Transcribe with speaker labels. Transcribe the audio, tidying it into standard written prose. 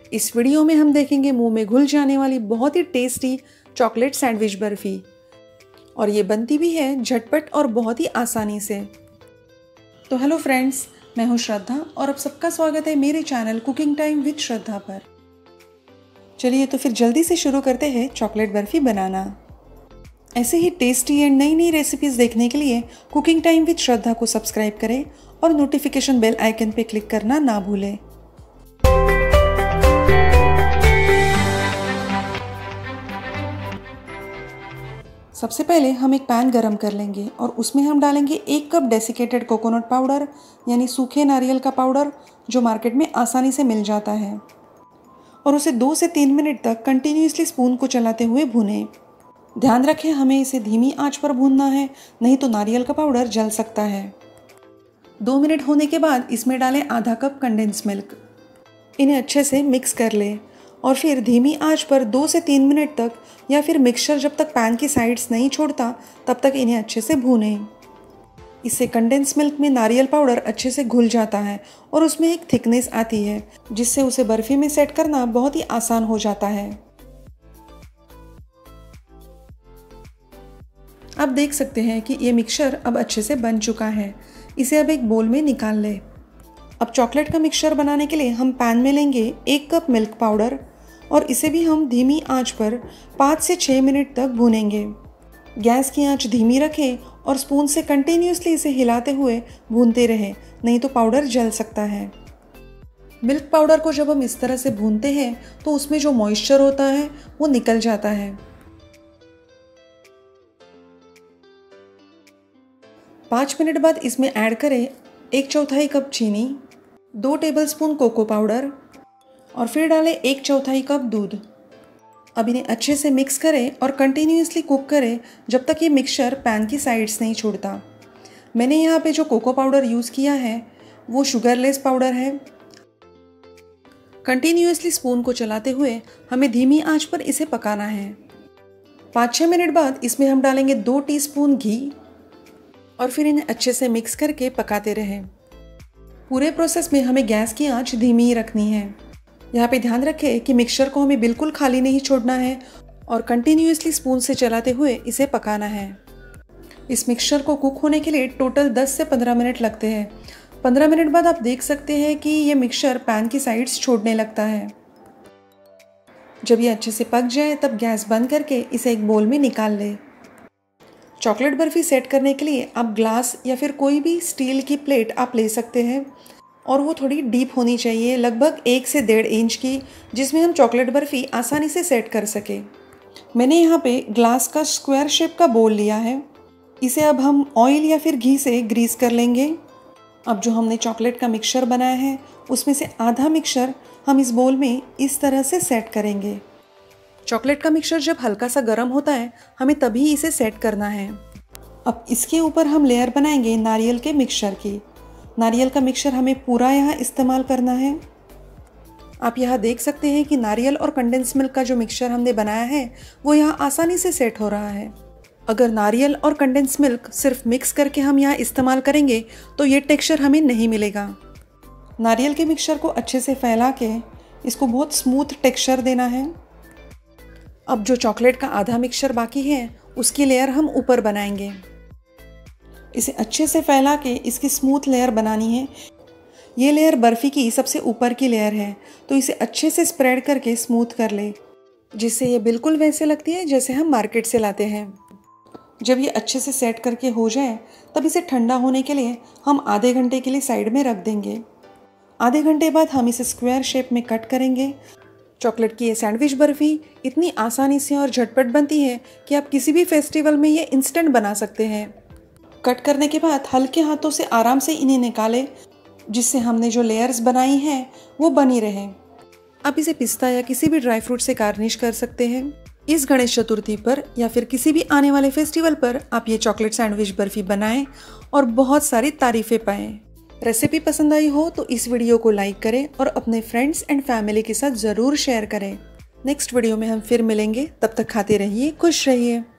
Speaker 1: इस वीडियो में हम देखेंगे मुंह में घुल जाने वाली बहुत ही टेस्टी चॉकलेट सैंडविच बर्फी, और ये बनती भी है झटपट और बहुत ही आसानी से। तो हेलो फ्रेंड्स, मैं हूँ श्रद्धा और आप सबका स्वागत है मेरे channel cooking time with Shraddha पर। चलिए तो फिर जल्दी से शुरू करते हैं चॉकलेट बर्फी बनाना। ऐसे ही टेस्टी एंड नई नई रेसिपीज़ देखने के लिए कुकिंग टाइम विद श्रद्धा को सब्सक्राइब करें और नोटिफिकेशन बेल आइकन पे क्लिक करना ना भूलें। सबसे पहले हम एक पैन गरम कर लेंगे और उसमें हम डालेंगे 1 कप डेसिकेटेड कोकोनट पाउडर, यानी सूखे नारियल का पाउडर जो मार्केट में आसानी से मिल जाता है, और उसे 2 से 3 मिनट तक कंटिन्यूसली स्पून को चलाते हुए भूनें। ध्यान रखें, हमें इसे धीमी आंच पर भूनना है, नहीं तो नारियल का पाउडर जल सकता है। 2 मिनट होने के बाद इसमें डालें आधा कप कंडेंस मिल्क। इन्हें अच्छे से मिक्स कर लें और फिर धीमी आंच पर 2 से 3 मिनट तक, या फिर मिक्सचर जब तक पैन की साइड्स नहीं छोड़ता तब तक इन्हें अच्छे से भूनें। इससे कंडेंस मिल्क में नारियल पाउडर अच्छे से घुल जाता है और उसमें एक थिकनेस आती है, जिससे उसे बर्फी में सेट करना बहुत ही आसान हो जाता है। आप देख सकते हैं कि ये मिक्सचर अब अच्छे से बन चुका है। इसे अब एक बोल में निकाल लें। अब चॉकलेट का मिक्सचर बनाने के लिए हम पैन में लेंगे 1 कप मिल्क पाउडर और इसे भी हम धीमी आंच पर 5 से 6 मिनट तक भूनेंगे। गैस की आंच धीमी रखें और स्पून से कंटिन्यूसली इसे हिलाते हुए भूनते रहें, नहीं तो पाउडर जल सकता है। मिल्क पाउडर को जब हम इस तरह से भूनते हैं तो उसमें जो मॉइस्चर होता है वो निकल जाता है। 5 मिनट बाद इसमें ऐड करें 1/4 कप चीनी, 2 टेबलस्पून कोको पाउडर और फिर डालें 1/4 कप दूध। अब इन्हें अच्छे से मिक्स करें और कंटिन्यूसली कुक करें जब तक ये मिक्सचर पैन की साइड्स नहीं छोड़ता। मैंने यहाँ पे जो कोको पाउडर यूज़ किया है वो शुगरलेस पाउडर है। कंटिन्यूसली स्पून को चलाते हुए हमें धीमी आंच पर इसे पकाना है। 5-6 मिनट बाद इसमें हम डालेंगे 2 टीस्पून घी और फिर इन्हें अच्छे से मिक्स करके पकाते रहें। पूरे प्रोसेस में हमें गैस की आंच धीमी ही रखनी है। यहाँ पे ध्यान रखें कि मिक्सचर को हमें बिल्कुल खाली नहीं छोड़ना है और कंटिन्यूसली स्पून से चलाते हुए इसे पकाना है। इस मिक्सचर को कुक होने के लिए टोटल 10 से 15 मिनट लगते हैं। 15 मिनट बाद आप देख सकते हैं कि ये मिक्सचर पैन की साइड्स छोड़ने लगता है। जब ये अच्छे से पक जाए तब गैस बंद करके इसे एक बोल में निकाल लें। चॉकलेट बर्फी सेट करने के लिए आप ग्लास या फिर कोई भी स्टील की प्लेट आप ले सकते हैं, और वो थोड़ी डीप होनी चाहिए, लगभग 1 से 1.5 इंच की, जिसमें हम चॉकलेट बर्फी आसानी से सेट कर सके। मैंने यहाँ पे ग्लास का स्क्वायर शेप का बोल लिया है। इसे अब हम ऑयल या फिर घी से ग्रीस कर लेंगे। अब जो हमने चॉकलेट का मिक्सचर बनाया है उसमें से आधा मिक्सचर हम इस बोल में इस तरह से सेट करेंगे। चॉकलेट का मिक्सचर जब हल्का सा गर्म होता है हमें तभी इसे सेट करना है। अब इसके ऊपर हम लेयर बनाएंगे नारियल के मिक्सचर की। नारियल का मिक्सचर हमें पूरा यहाँ इस्तेमाल करना है। आप यहाँ देख सकते हैं कि नारियल और कंडेंस मिल्क का जो मिक्सचर हमने बनाया है वो यहाँ आसानी से सेट हो रहा है। अगर नारियल और कंडेंस मिल्क सिर्फ मिक्स करके हम यहाँ इस्तेमाल करेंगे तो ये टेक्सचर हमें नहीं मिलेगा। नारियल के मिक्सचर को अच्छे से फैला के इसको बहुत स्मूथ टेक्सचर देना है। अब जो चॉकलेट का आधा मिक्सचर बाकी है उसकी लेयर हम ऊपर बनाएंगे। इसे अच्छे से फैला के इसकी स्मूथ लेयर बनानी है। ये लेयर बर्फ़ी की सबसे ऊपर की लेयर है, तो इसे अच्छे से स्प्रेड करके स्मूथ कर ले, जिससे ये बिल्कुल वैसे लगती है जैसे हम मार्केट से लाते हैं। जब ये अच्छे से सेट करके हो जाए तब इसे ठंडा होने के लिए हम आधे घंटे के लिए साइड में रख देंगे। आधे घंटे बाद हम इसे स्क्वायर शेप में कट करेंगे। चॉकलेट की ये सैंडविच बर्फ़ी इतनी आसानी से और झटपट बनती है कि आप किसी भी फेस्टिवल में ये इंस्टेंट बना सकते हैं। कट करने के बाद हल्के हाथों से आराम से इन्हें निकालें, जिससे हमने जो लेयर्स बनाई हैं वो बनी रहें। आप इसे पिस्ता या किसी भी ड्राई फ्रूट से गार्निश कर सकते हैं। इस गणेश चतुर्थी पर या फिर किसी भी आने वाले फेस्टिवल पर आप ये चॉकलेट सैंडविच बर्फ़ी बनाएं और बहुत सारी तारीफ़ें पाएं। रेसिपी पसंद आई हो तो इस वीडियो को लाइक करें और अपने फ्रेंड्स एंड फैमिली के साथ ज़रूर शेयर करें। नेक्स्ट वीडियो में हम फिर मिलेंगे, तब तक खाते रहिए, खुश रहिए।